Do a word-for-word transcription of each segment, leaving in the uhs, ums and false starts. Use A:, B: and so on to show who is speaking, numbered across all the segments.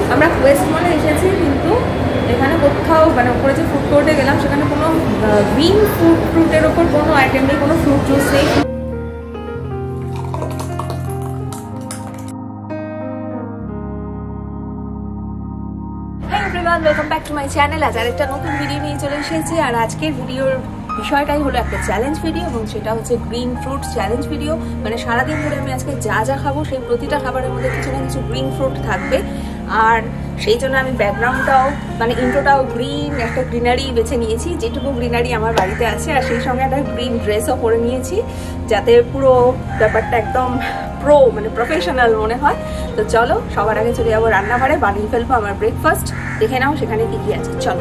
A: আমরা কোয়েস্ট মলে এসেছি, কিন্তু এখানে কোথাও মানে উপরে যে ফুড কোর্টে গেলাম সেখানে কোনো গ্রিন ফ্রুট ফ্রুটের ওপর কোনো আইটেম নেই, কোনো ফ্রুট জুস নেই। Welcome back to my channel. আজ আরেকটা নতুন ভিডিও নিয়ে চলে এসেছি। আর আজকের ভিডিওর বিষয়টাই হলো একটা চ্যালেঞ্জ ভিডিও, এবং সেটা হচ্ছে গ্রিন ফ্রুট চ্যালেঞ্জ ভিডিও। মানে সারাদিন ধরে আমি আজকে যা যা খাবো সেই প্রতিটা খাবারের মধ্যে কিছু না কিছু গ্রিন ফ্রুট থাকবে। আর সেই জন্য আমি ব্যাকগ্রাউন্ডটাও মানে ইন্ট্রোটাও গ্রিন, একটা গ্রিনারি বেছে নিয়েছি, যেটুকু গ্রিনারি আমার বাড়িতে আছে। আর সেই সঙ্গে একটা গ্রিন ড্রেসও পরে নিয়েছি, যাতে পুরো ব্যাপারটা একদম প্রো মানে প্রফেশনাল মনে হয়। তো চলো সবার আগে চলে যাবো রান্নাঘরে, বানিয়ে ফেলবো আমার ব্রেকফাস্ট। দেখে নাও সেখানে কি কি আছে। চলো,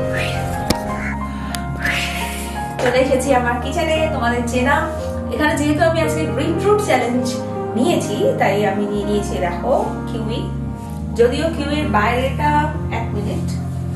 A: চলে এসেছি আমার কিচেনে, তোমাদের চেনা। এখানে যেহেতু আমি আজকে গ্রিন ফ্রুট চ্যালেঞ্জ নিয়েছি, তাই আমি নিয়ে নিয়েছি দেখো কিউই। যদিও কিউইর বাইরেটা এক মিনিট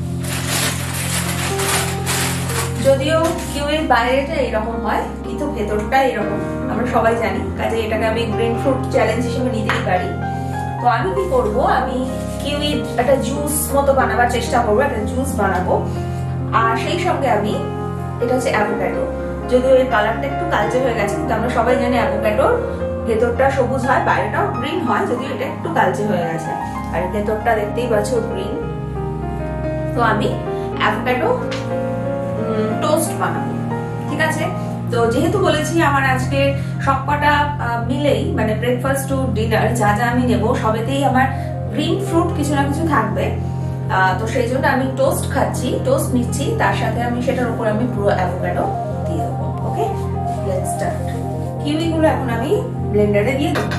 A: যদিও কিউইর বাইরেটা এরকম হয়, কিন্তু ভেতরটা এরকম আমরা সবাই জানি, কাজে এটাকে আমি গ্রিন ফ্রুট চ্যালেঞ্জ হিসেবে নিতেই পারি। তো আমি কি করব, আমি কিউইর একটা জুস মতো বানাবার চেষ্টা করবো, একটা জুস বানাবো। আর সেই সঙ্গে আমি, এটা হচ্ছে অ্যাভোকাডো, যদিও এর কালারটা একটু কালচে হয়ে গেছে, কিন্তু আমরা সবাই জানি অ্যাভোকাডোর ভেতরটা সবুজ হয়, বাইরেটাও গ্রিন হয়, যদিও এটা একটু কালচে হয়ে গেছে। আর ভেতরটা দেখতেই পাচ্ছ গ্রিন। তো আমি অ্যাভোকাডো টোস্ট বানাবো, ঠিক আছে? তো যেহেতু বলেছি আমার আজকে সবকটা মিলেই মানে ব্রেকফাস্ট টু ডিনার যা যা আমি নেবো সবেতেই আমার গ্রিন ফ্রুট কিছু না কিছু থাকবে। তো সেই জন্য আমি টোস্ট খাচ্ছি, টোস্ট নিচ্ছি, তার সাথে আমি সেটার উপর আমি পুরো অ্যাভোকাডো দিয়ে দেবো। ওকে, লেটস স্টার্ট। কিউই গুলো এখন আমি ব্লেন্ডারে দিয়ে দেবো।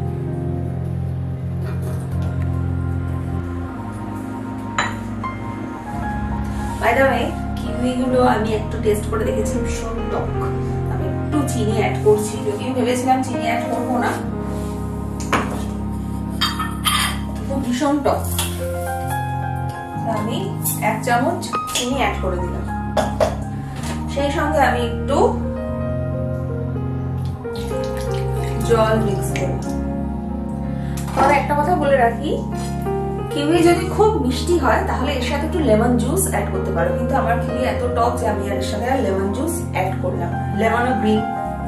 A: বাই দ্য ওয়ে, কিউই গুলো আমি একটু টেস্ট করে দেখেছি, ভীষণ টক। আমি একটু চিনি অ্যাড করছি, যদিও ভেবেছিলাম চিনি অ্যাড করবো না, কিন্তু ভীষণ টক। আমি এক চামচ চিনি অ্যাড করে দিলাম। সেই সঙ্গে আমি একটু জল মিক্স করব। তবে একটা কথা বলে রাখি, কিউই যদি খুব মিষ্টি হয় তাহলে এর সাথে একটু লেমন জুস অ্যাড করতে পারো, কিন্তু আমার কিউই এত টক যে আমি এর সাথে লেমন জুস অ্যাড করলাম, লেমন ও গ্রিন।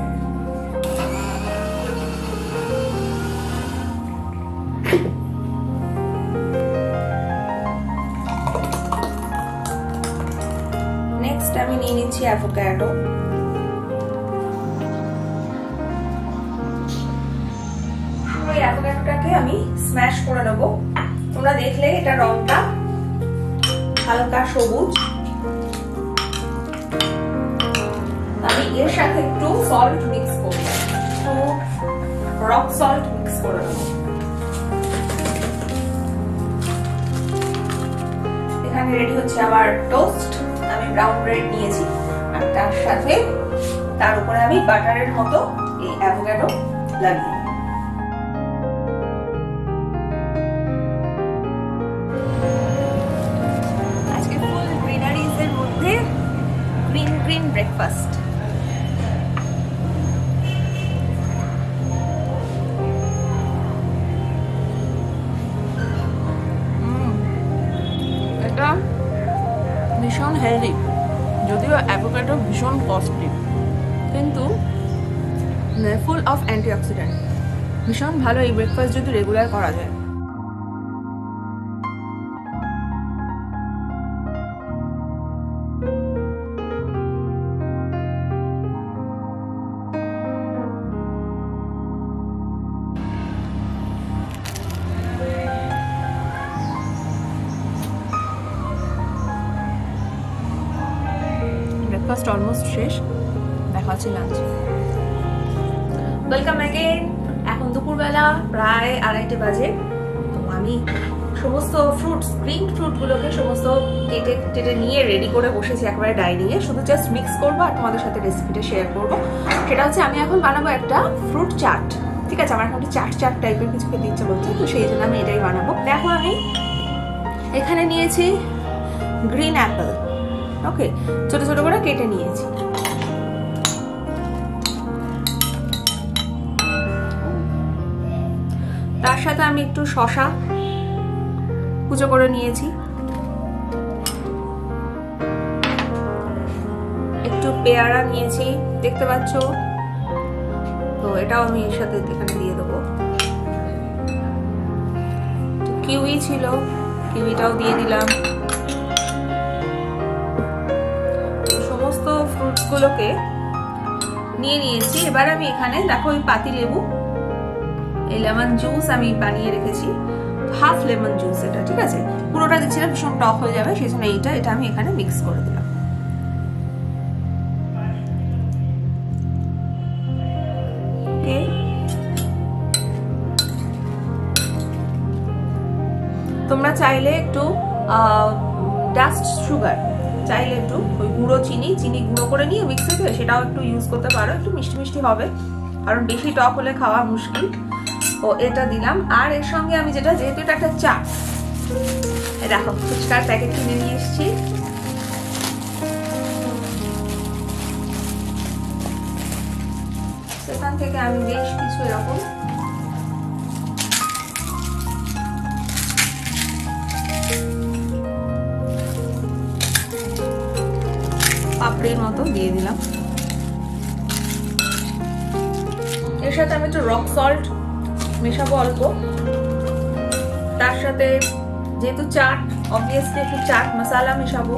A: নেক্সট আমি নিয়ে নিচ্ছি অ্যাভোকাডো। পুরো অ্যাভোকাডোটাকে আমি স্ম্যাশ করে নেব। তোমরা দেখলে এটা রংটা হালকা সবুজ। আমি এর সাথে একটু সল্ট মিক্স করব, একটু রক সল্ট মিক্স করে নেব। এখানে রেডি হচ্ছে আমার টোস্ট। আমি ব্রাউন ব্রেড নিয়েছি, আর তার সাথে তার উপরে আমি বাটারের মতো এই অ্যাভোকাডো লাগিয়ে আজকে ফুল গ্রিনারিজ এর মধ্যে গ্রিন গ্রিন ব্রেকফাস্ট। এটা ভীষণ হেলদি, যদিও অ্যাভোকাডো ভীষণ কস্টলি, কিন্তু ফুল অফ অ্যান্টিঅক্সিডেন্ট। ভীষণ ভালো এই ব্রেকফাস্ট যদি রেগুলার করা যায়। ব্রেকফাস্ট অলমোস্ট শেষ, দেখা হচ্ছে লাঞ্চ। Welcome again. এখন দুপুরবেলা প্রায় আড়াইটে বাজে। তো আমি সমস্ত ফ্রুটস, গ্রিন ফ্রুটগুলোকে সমস্ত কেটে টেটে নিয়ে রেডি করে বসেছি একেবারে ডাইনিংয়ে। শুধু জাস্ট মিক্স করবো আর তোমাদের সাথে রেসিপিটা শেয়ার করবো। সেটা হচ্ছে আমি এখন বানাবো একটা ফ্রুট চাট, ঠিক আছে? আমার এখন একটা চাট চাট টাইপের কিছু খেতে ইচ্ছে করছে, তো সেই জন্য আমি এটাই বানাবো। দেখো আমি এখানে নিয়েছি গ্রিন অ্যাপেল, ওকে, ছোট ছোট করে কেটে নিয়েছি। তার সাথে আমি একটু শসা কুচো করে নিয়েছি। একটু পেয়ারা নিয়েছি দেখতে পাচ্ছ, তো এটাও আমি এর সাথে এখানে দিয়ে দেবো। কিউই ছিল, কিউইটাও দিয়ে দিলাম। সমস্ত ফ্রুটস গুলোকে নিয়ে নিয়েছি। এবার আমি এখানে দেখো ওই পাতি লেবু, এই লেমন জুস আমি বানিয়ে রেখেছি, হাফ লেমন জুস এটা, ঠিক আছে? পুরোটা দিচ্ছি না, ভীষণ টক হয়ে যাবে, সেই জন্য এইটা এটা আমি এখানে মিক্স করে দিলাম। ওকে, তোমরা চাইলে একটু ডাস্ট সুগার, চাইলে একটু ওই গুঁড়ো চিনি চিনি গুঁড়ো করে নিয়ে মিক্সে দিয়ে সেটাও একটু ইউজ করতে পারো, একটু মিষ্টি মিষ্টি হবে, কারণ বেশি টক হলে খাওয়া মুশকিল। ও এটা দিলাম। আর এর সঙ্গে আমি যেটা, যেহেতু এটা একটা চা, দেখো ফুচকার প্যাকেট কিনে নিয়ে এসেছি, সেখান থেকে আমি বেশ কিছু এরকম পাপড়ির মতো দিয়ে দিলাম। এর সাথে আমি একটু রক সল্ট মেশাবো অল্প, তার সাথে যেহেতু চাট, অবভিয়াসলি একটু চাট মশলা মেশাবো।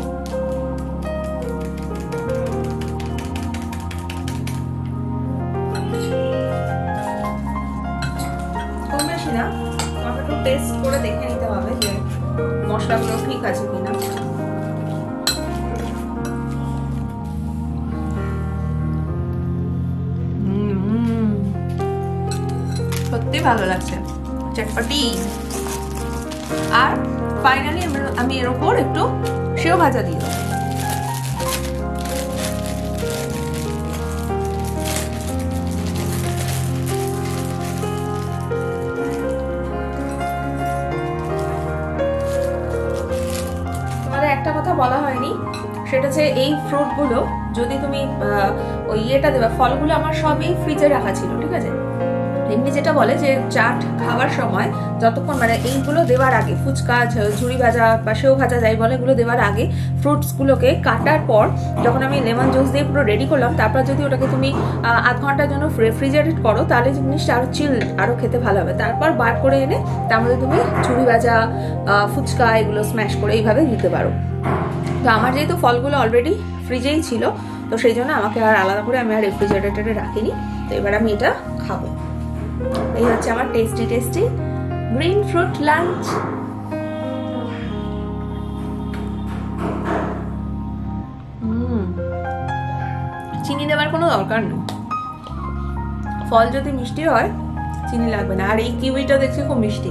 A: কম বেশি না, আমাকে একটু টেস্ট করে দেখে নিতে হবে যে মশলাগুলো ঠিক আছে কিনা। সত্যি ভালো লাগছে, চটপটি। আর ফাইনালি আমি এর উপর একটু সেও ভাজা দিয়ে দেবো। তোমাদের একটা কথা বলা হয়নি, সেটা হচ্ছে এই ফ্রুটগুলো যদি তুমি ওই ইয়েটা দেবে, ফলগুলো আমার সবই ফ্রিজে রাখা ছিল, ঠিক আছে? এমনি যেটা বলে যে চাট খাওয়ার সময় যতক্ষণ মানে এইগুলো দেওয়ার আগে, ফুচকা, ঝুড়ি ভাজা বা সেও ভাজা যাই বলে, এগুলো দেওয়ার আগে ফ্রুটসগুলোকে কাটার পর যখন আমি লেমন জুস দিয়ে পুরো রেডি করলাম, তারপর যদি ওটাকে তুমি আধ ঘন্টার জন্য রেফ্রিজারেট করো, তাহলে জিনিসটা আরো চিল, আরো খেতে ভালো হবে। তারপর বার করে এনে তার মধ্যে তুমি ঝুড়ি ভাজা, ফুচকা এগুলো স্ম্যাশ করে এইভাবে দিতে পারো। তো আমার যেহেতু ফলগুলো অলরেডি ফ্রিজেই ছিল, তো সেই জন্য আমাকে আর আলাদা করে আমি আর রেফ্রিজারেটরে রাখিনি। তো এবার আমি এটা খাবো। এই হচ্ছে আমার tasty tasty green fruit lunch. চিনি দেওয়ার কোনো দরকার নেই, ফল যদি মিষ্টি হয় চিনি লাগবে না। আর এই কিউইটা দেখছি খুব মিষ্টি।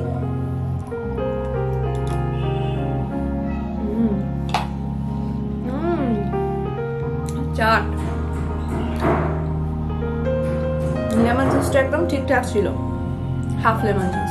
A: চাট লেমন জুসটা একদম ঠিকঠাক ছিল, half lemon juice.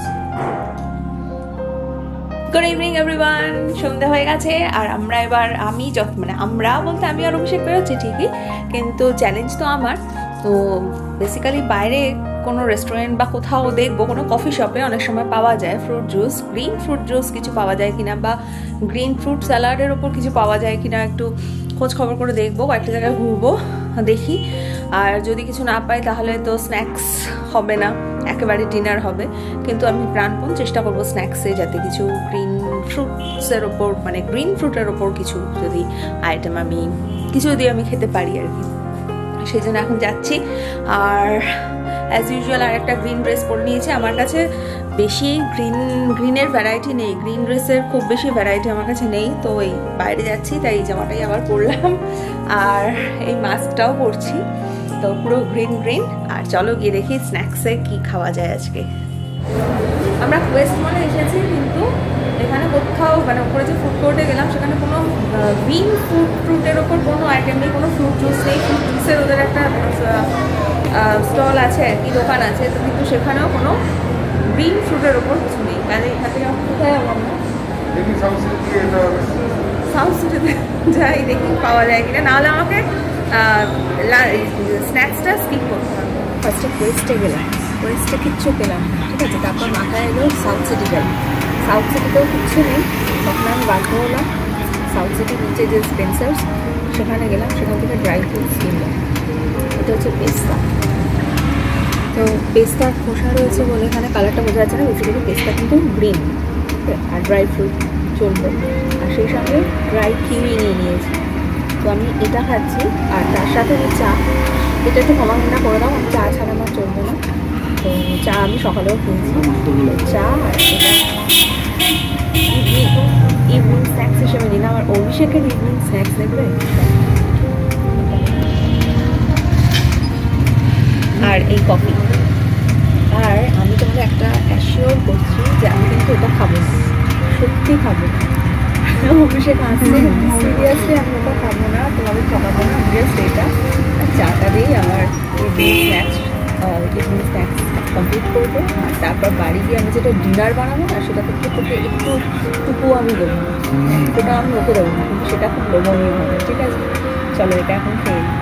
A: Good evening everyone, সন্ধ্যা হয়ে গেছে আর আমরা এবার, আমি যত মানে আমরা বলতে আমি আর অভিষেক বেরোচ্ছি ঠিকই, কিন্তু চ্যালেঞ্জ তো আমার। তো বেসিক্যালি বাইরে কোনো রেস্টুরেন্ট বা কোথাও দেখবো, কোনো কফি শপে অনেক সময় পাওয়া যায় fruit juice, green fruit juice কিছু পাওয়া যায় কিনা, বা গ্রিন ফ্রুট স্যালাডের ওপর কিছু পাওয়া যায় কিনা একটু খোঁজ খবর করে দেখবো, কয়েকটা জায়গায় ঘুরবো, দেখি। আর যদি কিছু না পাই তাহলে তো স্ন্যাক্স হবে না, একেবারে ডিনার হবে। কিন্তু আমি প্রাণপণ চেষ্টা করবো স্ন্যাক্সে যাতে কিছু গ্রিন ফ্রুটসের ওপর, মানে গ্রিন ফ্রুটের ওপর কিছু যদি আইটেম আমি কিছু যদি আমি খেতে পারি আর কি, সেই জন্য এখন যাচ্ছি। আর অ্যাজ ইউজুয়াল আর একটা গ্রিন ড্রেস পরে নিয়েছি। আমার কাছে বেশি গ্রিন গ্রিনের ভ্যারাইটি নেই, গ্রিন ড্রেসের খুব বেশি ভ্যারাইটি আমার কাছে নেই। তো এই বাইরে যাচ্ছি তাই এই জামাটাই আবার পরলাম, আর এই মাস্কটাও পরছি, তো পুরো গ্রিন গ্রিন। আর চলো গিয়ে দেখি স্ন্যাক্সে কি খাওয়া যায় আজকে। আমরা ওয়েস্ট মলে এসেছি, কিন্তু এখানে কোথাও মানে উপরে যে ফুড কোর্টে গেলাম সেখানে কোনো গ্রিন ফ্রুট ফ্রুটের ওপর কোনো আইটেম নেই, কোনো ফ্রুট জুস নেই। ফ্রুট জুসের ওদের একটা স্টল আছে আর কি, দোকান আছে, তো কিন্তু সেখানেও কোনো গ্রিন ফ্রুটের ওপর কিছু নেই। কাজে এখান থেকে আমরা কোথায় যাবো? আমরা সাউথ সিটিতে যাই, দেখি পাওয়া যায় কিনা, নাহলে আমাকে স্ন্যাক্সটা স্কিপ করতে হবে। ফার্স্টে ওয়েস্টে গেলাম, ওয়েস্টে কিচ্ছু পেলাম, ঠিক আছে, তারপর মাথায় এলো সাউথ সিটি গেলাম। সাউথ সিটিতেও কিচ্ছু নেই, তখন আমি বাধ্য হলাম সাউথ সিটির নিচে যে স্পেন্সার্স সেখানে গেলাম, সেখান থেকে ড্রাই ফ্রুটস কিনলাম। এটা হচ্ছে পেস্তা। তো পেস্তা খোসা রয়েছে বলে এখানে কালারটা বোঝা যাচ্ছে না, বেসিক্যালি পেস্তা কিন্তু গ্রিন, আর ড্রাই ফ্রুট চলবে, আর সেই সঙ্গে ড্রাই কিউই নিয়ে নিয়েছি। তো আমি এটা খাচ্ছি, আর তার সাথে আমি চা, এটা একটু কমা ঘন্টা করে দাও, আমি চা ছাড়া আমার চলবে না। তো চা আমি সকালেও কিনছি, চা আর এটা ইভিনিং ইভিনিং স্ন্যাক্স হিসেবে নিলাম। আর অভিষেকের ইভিনিং স্ন্যাক্স দেখবে, আর এই কফি। আর আমি তোমাকে একটা অ্যাসিওর করছি যে আমি কিন্তু এটা খাবো না, সত্যি খাবো না। অভিষেক আসছে, সিরিয়াসলি আমি ওটা খাবো না, তোমাকে ঠকাবো না, জাস্ট এটা আর চাটা দিয়েই আমার evening snacks evening snacks complete করবো। আর তারপর বাড়ি গিয়ে আমি যেটা ডিনার বানাবো না, সেটা থেকে তোকে একটু টুকু আমি দেবো না, সেটা আমি ওকে দেবো না, কিন্তু সেটা খুব লোভনীয় হবে। ঠিক আছে, চলো এটা এখন খেয়ে নিই।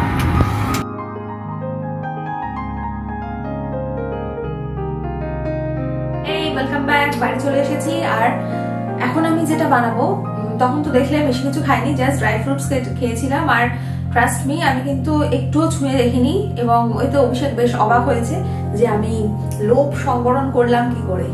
A: ওয়েলকাম ব্যাক, বাড়ি চলে এসেছি। আর এখন আমি যেটা বানাবো, তখন তো দেখলে বেশি কিছু খাইনি, জাস্ট ড্রাই ফ্রুটস খেয়েছিলাম। আর ট্রাস্ট মি, আমি কিন্তু একটুও ছুঁয়ে দেখিনি, এবং ওই তো অভিষেক বেশ অবাক হয়েছে যে আমি লোভ সংবরণ করলাম কি করে।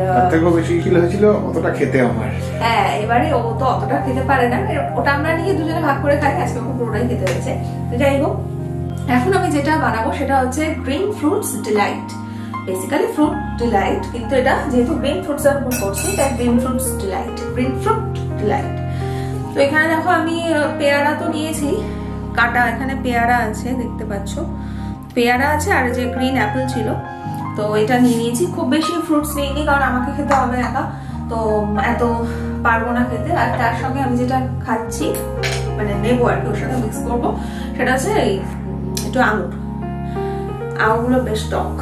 A: হ্যাঁ, এবারে ও তো অতটা খেতে পারে না, ওটা আমরা নিয়ে দুজনে ভাগ করে খাই, আজকে ওকে পুরোটাই খেতে হয়েছে। যাই হোক, এখন আমি যেটা বানাবো সেটা হচ্ছে green fruits delight. Basically fruit delight, কিন্তু এটা যেহেতু গ্রিন ফ্রুটস এর উপর করছি তাই green fruits delight, green fruit delight. তো এখানে দেখো আমি পেয়ারা তো নিয়েছি কাটা, এখানে পেয়ারা আছে দেখতে পাচ্ছ, পেয়ারা আছে, আর যে গ্রিন অ্যাপেল ছিল, তো এটা নিয়ে নিয়েছি। খুব বেশি ফ্রুটস নিইনি, কারণ আমাকে খেতে হবে একা, তো এত পারবো না খেতে। আর তার সঙ্গে আমি যেটা খাচ্ছি মানে নেবো আর কি, ওর সাথে মিক্স করবো, সেটা হচ্ছে একটু আঙুর। আঙুরগুলো বেশ টক।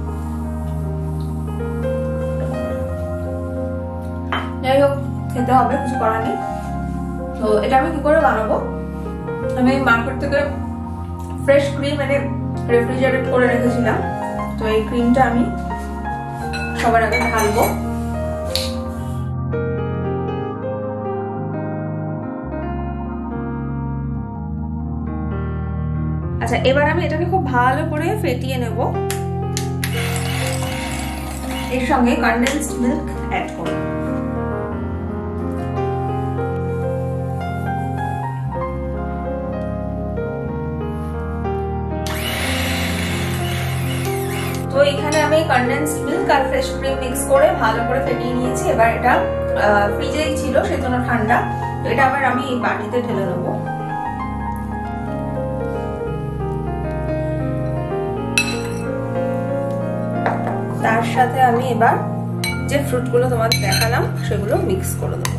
A: যাই হোক, খেতে হবে, কিছু করার নেই। তো এটা আমি কি করে বানাবো, আমি মার্কেট থেকে ফ্রেশ ক্রিম এনে রেফ্রিজারেট করে রেখেছিলাম। তো এই ক্রিমটা আমি সবার আগে ঢালবো। আচ্ছা, এবার আমি এটাকে খুব ভালো করে ফেটিয়ে নেব। এর সঙ্গে কনডেন্সড মিল্ক অ্যাড করব। তো এখানে আমি কনডেন্সড মিল্ক আর ফ্রেশ ক্রিম মিক্স করে ভালো করে ফেটিয়ে নিয়েছি। এবার এটা ফ্রিজেই ছিল, সেজন্য ঠান্ডা। তো এটা আবার আমি এই বাটিতে ঢেলে নেবো। তার সাথে আমি এবার যে ফ্রুটগুলো তোমাদের দেখালাম সেগুলো মিক্স করে দেবো।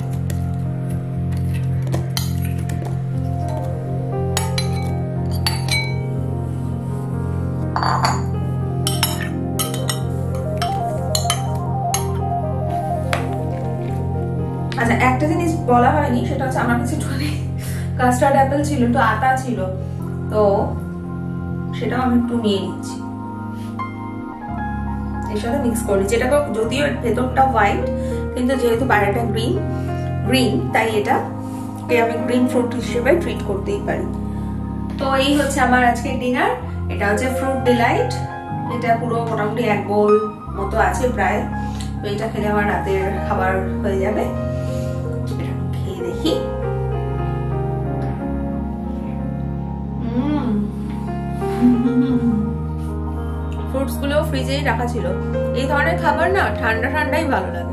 A: আচ্ছা, একটা জিনিস বলা হয়নি, সেটা হচ্ছে আমার কাছে একটু কাস্টার্ড অ্যাপেল ছিল, একটু আটা ছিল, তো সেটাও আমি একটু নিয়ে নিচ্ছি, এর সাথে মিক্স করি। যেটা যদিও ভেতরটা হোয়াইট, কিন্তু যেহেতু বাইরেটা গ্রিন গ্রিন তাই এটা আমি গ্রিন ফ্রুট হিসেবে ট্রিট করতেই পারি। তো এই হচ্ছে আমার আজকের ডিনার। এটা হচ্ছে ফ্রুট ডিলাইট। এটা পুরো মোটামুটি এক বোল মতো আছে প্রায়। তো এটা খেলে আমার রাতের খাবার হয়ে যাবে। এটা খেয়ে দেখি। ফ্রুটস গুলো ফ্রিজেই রাখা ছিল। এই ধরনের খাবার না ঠান্ডা ঠান্ডাই ভালো লাগে।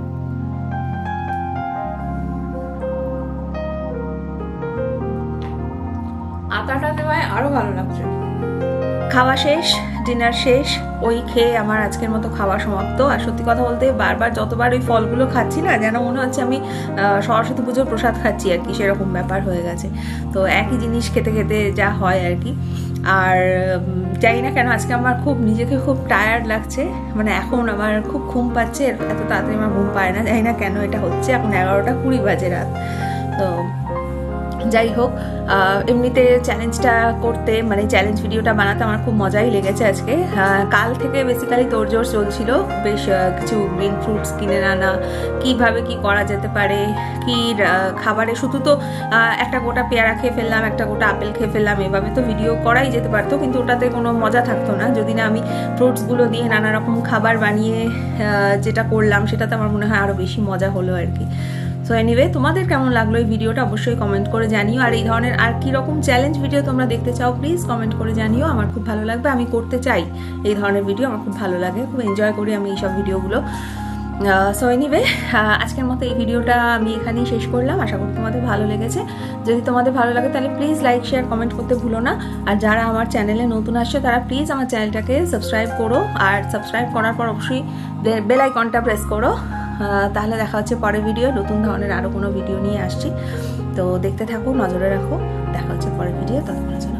A: আটাটা দেওয়ায় আরো ভালো লাগছে। খাওয়া শেষ, ডিনার শেষ, ওই খেয়ে আমার আজকের মতো খাওয়া সমাপ্ত। আর সত্যি কথা বলতে বারবার যতবার ওই ফলগুলো খাচ্ছি না, যেন মনে হচ্ছে আমি সরস্বতী পুজোর প্রসাদ খাচ্ছি আর কি, সেরকম ব্যাপার হয়ে গেছে। তো একই জিনিস খেতে খেতে যা হয় আর কি। আর জানি না কেন আজকে আমার খুব নিজেকে খুব টায়ার্ড লাগছে, মানে এখন আমার খুব ঘুম পাচ্ছে। এত তাড়াতাড়ি আমার ঘুম পায় না, জানি না কেন এটা হচ্ছে। এখন এগারোটা কুড়ি বাজে রাত। তো যাই হোক, এমনিতে চ্যালেঞ্জটা করতে মানে চ্যালেঞ্জ ভিডিওটা বানাতে আমার খুব মজাই লেগেছে আজকে। কাল থেকে বেসিক্যালি তোড়জোড় চলছিল, বেশ কিছু গ্রিন ফ্রুটস কিনে আনা, কীভাবে কি করা যেতে পারে, কি খাবারে শুধু তো একটা গোটা পেয়ারা খেয়ে ফেললাম, একটা গোটা আপেল খেয়ে ফেললাম, এভাবে তো ভিডিও করাই যেতে পারতো, কিন্তু ওটাতে কোনো মজা থাকতো না যদি না আমি ফ্রুটসগুলো দিয়ে নানা রকম খাবার বানিয়ে যেটা করলাম, সেটাতে আমার মনে হয় আরও বেশি মজা হলো আর কি। সো এনিওয়ে, তোমাদের কেমন লাগলো এই ভিডিওটা অবশ্যই কমেন্ট করে জানিও। আর এই ধরনের আর কি রকম চ্যালেঞ্জ ভিডিও তোমরা দেখতে চাও প্লিজ কমেন্ট করে জানিও, আমার খুব ভালো লাগবে, আমি করতে চাই এই ধরনের ভিডিও, আমার খুব ভালো লাগে, খুব এনজয় করি আমি এইসব ভিডিওগুলো। সো এনিওয়ে, আজকের মতো এই ভিডিওটা আমি এখানেই শেষ করলাম, আশা করি তোমাদের ভালো লেগেছে। যদি তোমাদের ভালো লাগে তাহলে প্লিজ লাইক শেয়ার কমেন্ট করতে ভুলো না। আর যারা আমার চ্যানেলে নতুন আসছে তারা প্লিজ আমার চ্যানেলটাকে সাবস্ক্রাইব করো, আর সাবস্ক্রাইব করার পর অবশ্যই বেল আইকনটা প্রেস করো। তাহলে দেখা হচ্ছে পরের ভিডিও, নতুন ধরনের আরও কোনো ভিডিও নিয়ে আসছি। তো দেখতে থাকো, নজরে রাখো, দেখা হচ্ছে পরের ভিডিও, ততক্ষণ